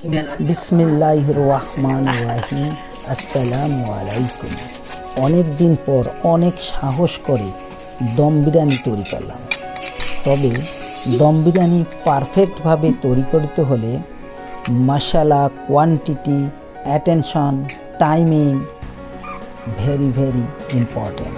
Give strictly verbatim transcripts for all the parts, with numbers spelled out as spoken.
বিসমিল্লাহির রহমানির রহিম। আসসালামু আলাইকুম। অনেক দিন পর অনেক সাহস করে দম বিরিয়ানি তৈরি করলাম। তবে দম বিরিয়ানি পারফেক্টভাবে তৈরি করতে হলে মশলা, quantity, attention, timing very very important.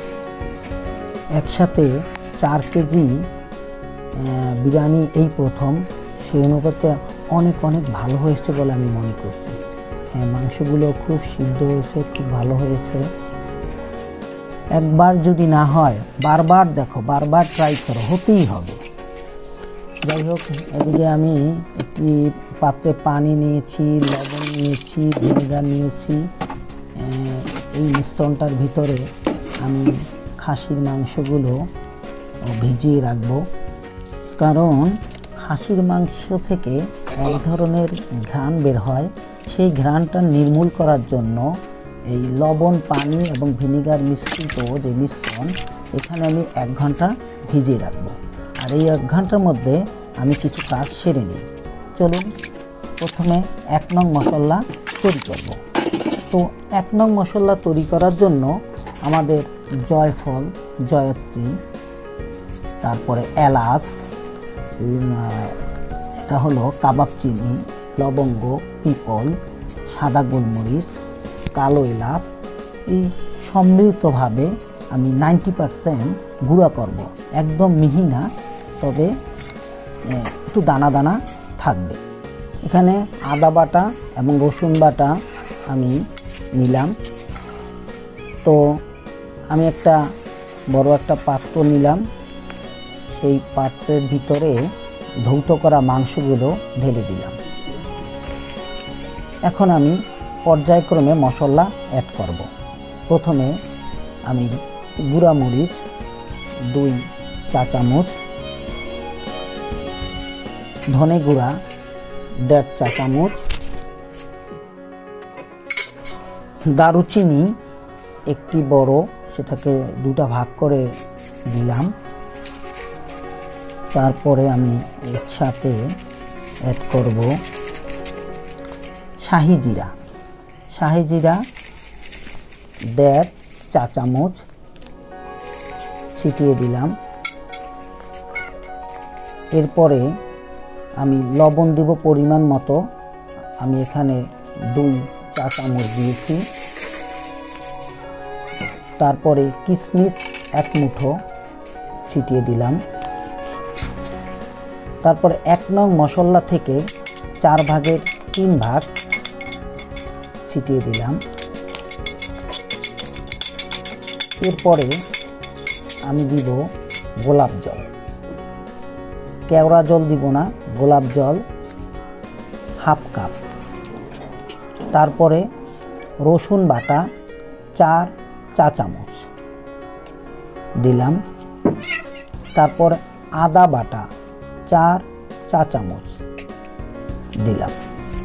একসাথে চার কেজি বিরিয়ানি এই প্রথম, সেই অনুপাতে অনেক অনেক ভালো হয়েছে বলে আমি মনে করছি। হ্যাঁ, মাংসগুলো খুব সিদ্ধ হয়েছে, খুব ভালো হয়েছে। একবার যদি না হয় বারবার দেখো, বারবার ট্রাই করো, হতেই হবে। যাই হোক, এদিকে আমি একটি পাত্রে পানি নিয়েছি, লবণ নিয়েছি, ভিনেগার নিয়েছি। এই মিশ্রণটার ভিতরে আমি খাসির মাংসগুলো ভিজিয়ে রাখবো, কারণ খাসির মাংস থেকে এক ধরনের ঘ্রাণ বের হয়। সেই ঘ্রাণটা নির্মূল করার জন্য এই লবণ, পানি এবং ভিনেগার মিশ্রিত যে মিশ্রণ, এখানে আমি এক ঘন্টা ভিজিয়ে রাখবো। আর এই এক ঘন্টার মধ্যে আমি কিছু কাজ সেরে নিই। চলুন প্রথমে এক নং মশলা তৈরি করব। তো এক নং মশলা তৈরি করার জন্য আমাদের জয়ফল, জয়ত্রী, তারপরে এলাচ, এটা হলো কাবাব চিনি, লবঙ্গ, পিপল, সাদা গোলমরিচ, কালো এলাচ, এই সম্মিলিতভাবে আমি নাইনটি পারসেন্ট গুঁড়া করব। একদম মিহি না, তবে একটু দানা দানা থাকবে। এখানে আদা বাটা এবং রসুন বাটা আমি নিলাম। তো আমি একটা বড় একটা পাত্র নিলাম, সেই পাত্রের ভিতরে ধৌত করা মাংসগুলো ঢেলে দিলাম। এখন আমি পর্যায়ক্রমে মশলা অ্যাড করব। প্রথমে আমি গুঁড়া মরিচ দুই চা চামচ, ধনে গুঁড়া দেড় চা চামচ, দারুচিনি একটি বড়, সেটাকে দুটা ভাগ করে দিলাম। তারপরে আমি এর সাথে অ্যাড করব শাহি জিরা। শাহি জিরা দেড় চা চামচ ছিটিয়ে দিলাম। এরপরে আমি লবণ দেব পরিমাণ মতো, আমি এখানে দুই চা চামচ দিয়েছি। তারপরে কিশমিশ এক মুঠো ছিটিয়ে দিলাম। তারপরে এক নং মশলা থেকে চার ভাগের তিন ভাগ ছিটিয়ে দিলাম। এরপরে আমি দিব গোলাপ জল, কেওড়া জল দিব না, গোলাপ জল হাফ কাপ। তারপরে রসুন বাটা চার চা চামচ দিলাম। তারপর আদা বাটা চার চা চামচ দিলাম।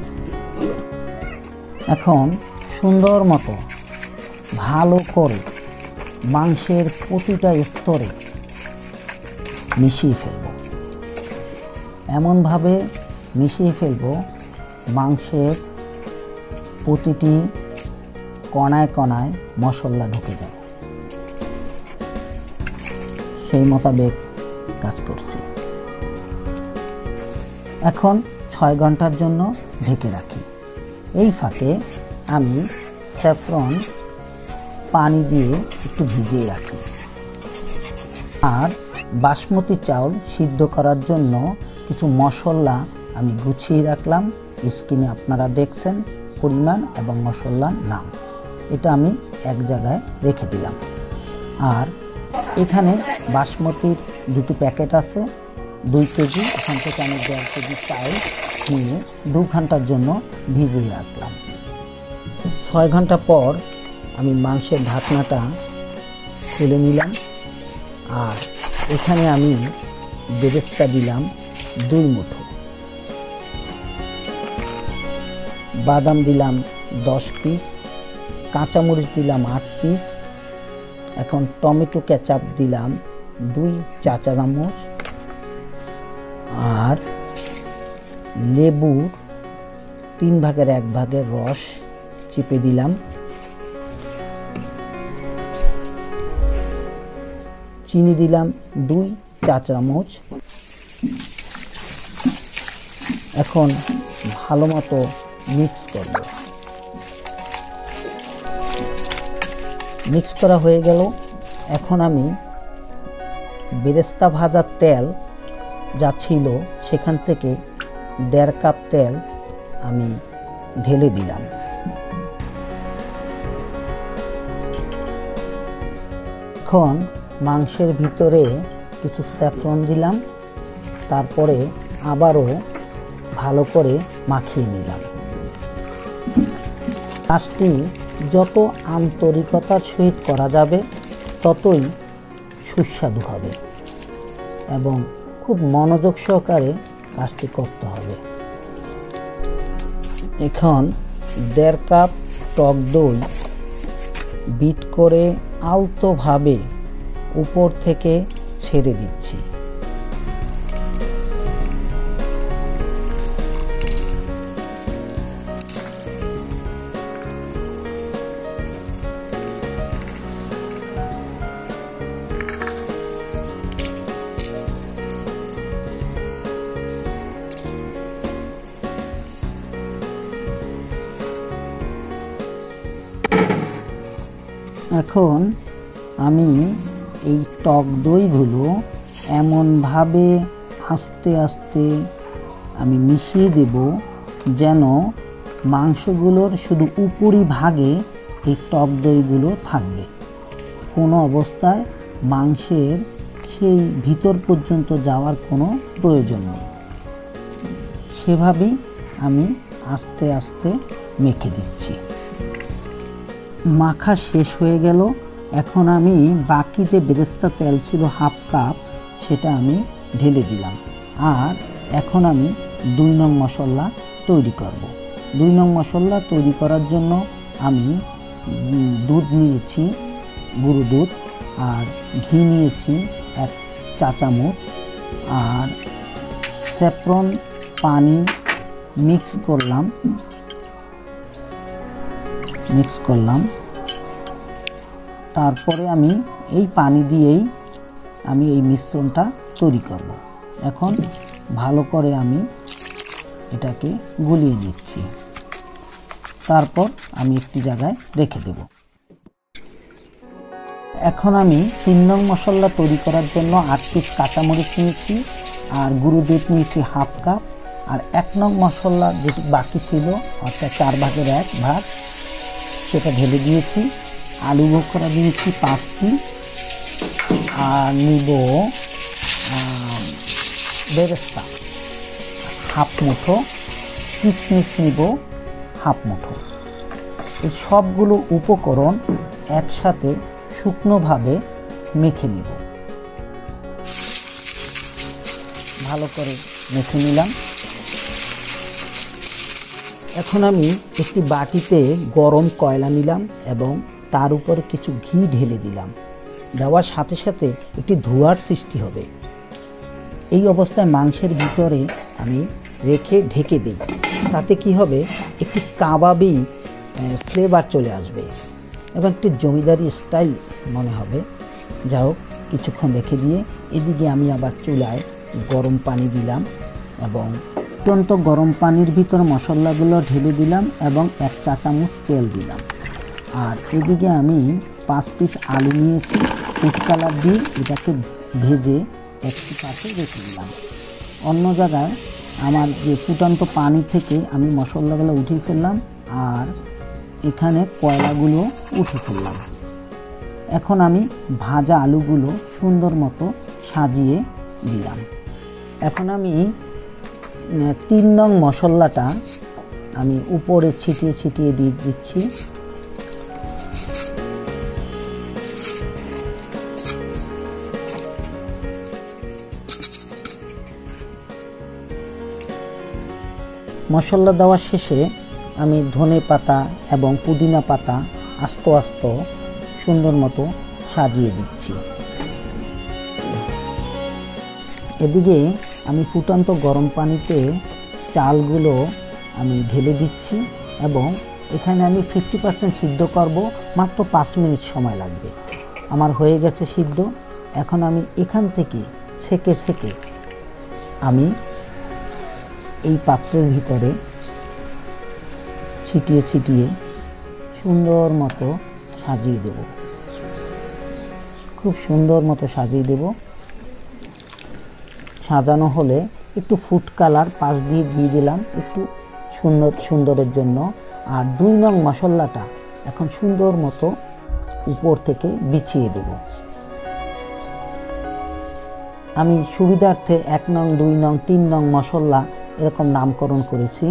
এখন সুন্দর মতো ভালো করে মাংসের প্রতিটা স্তরে মিশিয়ে ফেলব। এমনভাবে মিশিয়ে ফেলব মাংসের প্রতিটি কণায় কণায় মশলা ঢুকে যাবে। সেই মোতাবেক কাজ করছি। এখন ছয় ঘন্টার জন্য ঢেকে রাখি। এই ফাঁকে আমি স্যাফরন পানি দিয়ে একটু ভিজিয়ে রাখি। আর বাসমতি চাউল সিদ্ধ করার জন্য কিছু মশলা আমি গুছিয়ে রাখলাম। স্ক্রিনে আপনারা দেখছেন পরিমাণ এবং মশলার নাম, এটা আমি এক জায়গায় রেখে দিলাম। আর এখানে বাসমতির দুটি প্যাকেট আছে, দুই কেজি, এখান থেকে আমি দেড় কেজি চাল নিয়ে দু ঘন্টার জন্য ভিজিয়ে রাখলাম। ছয় ঘন্টা পর আমি মাংসের ঢাকনাটা খুলে নিলাম। আর এখানে আমি বেরেস্তা দিলাম দুই মুঠো, বাদাম দিলাম দশ পিস, কাঁচামরিচ দিলাম আট পিস। এখন টমেটো কেচাপ দিলাম দুই চা চামচ, আর লেবুর তিন ভাগের এক ভাগের রস চিপে দিলাম। চিনি দিলাম দুই চা চামচ। এখন ভালো মতো মিক্স করব। মিক্স করা হয়ে গেল। এখন আমি বেরেস্তা ভাজার তেল যা ছিল সেখান থেকে দেড় কাপ তেল আমি ঢেলে দিলাম। এখন মাংসের ভিতরে কিছু স্যাফরন দিলাম, তারপরে আবারও ভালো করে মাখিয়ে নিলাম। কাজটি যত আন্তরিকতার সহিত করা যাবে ততই সুস্বাদু হবে এবং খুব মনোযোগ সহকারে কাজটি করতে হবে। এখন দেড় কাপ টক দই বিট করে আলতোভাবে উপর থেকে ছেড়ে দিচ্ছি। এখন আমি এই টক দইগুলো এমনভাবে আস্তে আস্তে আমি মিশিয়ে দেব যেন মাংসগুলোর শুধু উপরি ভাগে এই টক দইগুলো থাকবে। কোনো অবস্থায় মাংসের সেই ভিতর পর্যন্ত যাওয়ার কোনো প্রয়োজন নেই। সেভাবেই আমি আস্তে আস্তে মেখে দিচ্ছি। মাখা শেষ হয়ে গেল। এখন আমি বাকি যে বেরেস্তা তেল ছিল হাফ কাপ সেটা আমি ঢেলে দিলাম। আর এখন আমি দুই নং মশলা তৈরি করব। দুই নং মশলা তৈরি করার জন্য আমি দুধ নিয়েছি, গুঁড়ো দুধ, আর ঘি নিয়েছি এক চা চামচ, আর স্যাফরন পানি মিক্স করলাম মিক্স করলাম তারপরে আমি এই পানি দিয়েই আমি এই মিশ্রণটা তৈরি করব। এখন ভালো করে আমি এটাকে গুলিয়ে নিচ্ছি, তারপর আমি একটি জায়গায় রেখে দেব। এখন আমি তিন নং মশলা তৈরি করার জন্য আট পিস কাঁচামরিচ নিয়েছি, আর গুঁড়ো দুধ নিয়েছি হাফ কাপ, আর এক নং মশলা যেটি বাকি ছিল অর্থাৎ চার ভাগের এক ভাগ সেটা ঢেলে দিয়েছি। আলু বোখরা দিয়েছি পাঁচটি, আর নিব বেরেস্তা হাফ মুঠো, কিশমিশ নিব হাফ মুঠো। এই সবগুলো উপকরণ একসাথে শুকনোভাবে মেখে নিব। ভালো করে মেখে নিলাম। এখন আমি একটি বাটিতে গরম কয়লা নিলাম এবং তার উপরে কিছু ঘি ঢেলে দিলাম। দেওয়ার সাথে সাথে একটি ধোঁয়ার সৃষ্টি হবে। এই অবস্থায় মাংসের ভিতরে আমি রেখে ঢেকে দিই। তাতে কি হবে, একটি কাবাবি ফ্লেভার চলে আসবে এবং একটি জমিদারি স্টাইল মনে হবে। যা হোক, কিছুক্ষণ রেখে দিয়ে এদিকে আমি আবার চুলায় গরম পানি দিলাম এবং অত্যন্ত গরম পানির ভিতর মশলাগুলো ঢেলে দিলাম এবং এক চা চামচ তেল দিলাম। আর এদিকে আমি পাঁচ পিস আলু নিয়েছি, ফুড কালার দিয়ে এটাকে ভেজে একটি পাশে রেখে দিলাম। অন্য জায়গায় আমার যে ফুটন্ত পানি থেকে আমি মশলাগুলো উঠিয়ে ফেললাম, আর এখানে কয়লাগুলো উঠে ফেললাম। এখন আমি ভাজা আলুগুলো সুন্দর মতো সাজিয়ে দিলাম। এখন আমি তিন নং মশলাটা আমি উপরে ছিটিয়ে ছিটিয়ে দিয়ে দিচ্ছি। মশলা দেওয়ার শেষে আমি ধনে পাতা এবং পুদিনা পাতা আস্ত আস্ত সুন্দর মতো সাজিয়ে দিচ্ছি। এদিকে আমি ফুটন্ত গরম পানিতে চালগুলো আমি ঢেলে দিচ্ছি এবং এখানে আমি ফিফটি পার্সেন্ট সিদ্ধ করব, মাত্র পাঁচ মিনিট সময় লাগবে। আমার হয়ে গেছে সিদ্ধ। এখন আমি এখান থেকে ছেঁকে ছেঁকে আমি এই পাত্রের ভিতরে ছিটিয়ে ছিটিয়ে সুন্দর মতো সাজিয়ে দেব, খুব সুন্দর মতো সাজিয়ে দেব। সাজানো হলে একটু ফুড কালার পাশ দিয়ে দিয়ে দিলাম একটু সুন্দর সুন্দরের জন্য। আর দুই নং মশলাটা এখন সুন্দর মতো উপর থেকে বিছিয়ে দেব। আমি সুবিধার্থে এক নং, দুই নং, তিন নং মশলা এরকম নামকরণ করেছি।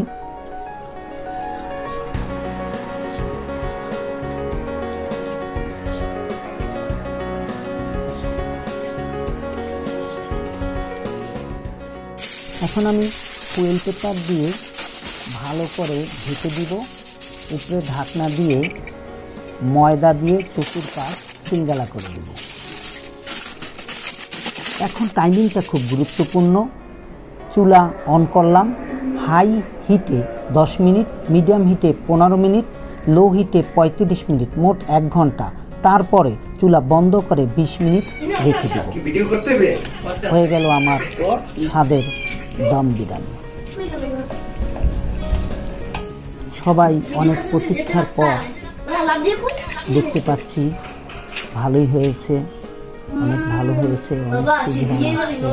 এখন আমি ফুয়েল পেপার দিয়ে ভালো করে ঢেকে দিব। উপরে ঢাকনা দিয়ে ময়দা দিয়ে চতুর পাশ সিঙ্গালা করে দেব। এখন টাইমিংটা খুব গুরুত্বপূর্ণ। চুলা অন করলাম, হাই হিটে দশ মিনিট, মিডিয়াম হিটে পনেরো মিনিট, লো হিটে পঁয়ত্রিশ মিনিট, মোট এক ঘন্টা। তারপরে চুলা বন্ধ করে বিশ মিনিট রেখে দেব। হয়ে গেল আমার স্বাদের দম বিরিয়ানি। সবাই অনেক প্রতীক্ষার পর দেখতে পাচ্ছি ভালোই হয়েছে, অনেক ভালো হয়েছে, অনেক সুবিধা হচ্ছে।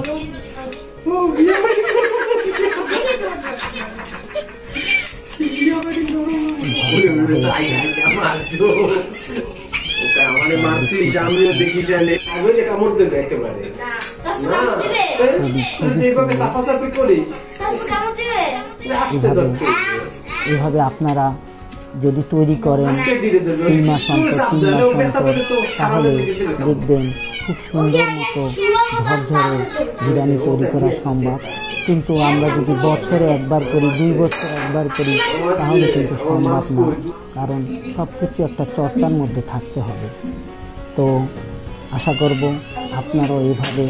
এভাবে আপনারা যদি তৈরি করেন তিন মাস অন্তর তিন মাস অন্তর, তাহলে দেখবেন খুব সুন্দর মতো ঝরঝরে বিরিয়ানি তৈরি করা সম্ভব। কিন্তু আমরা যদি বছরে একবার করি, দুই বছর একবার করি, তাহলে কিন্তু সম্ভব না, কারণ সব কিছু একটা চর্চার মধ্যে থাকতে হবে। তো আশা করব আপনারাও এইভাবে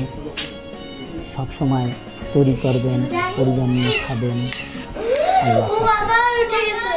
সবসময় তৈরি করবেন, পরিবার নিয়ে খাবেন। আল্লাহ হাফেজ।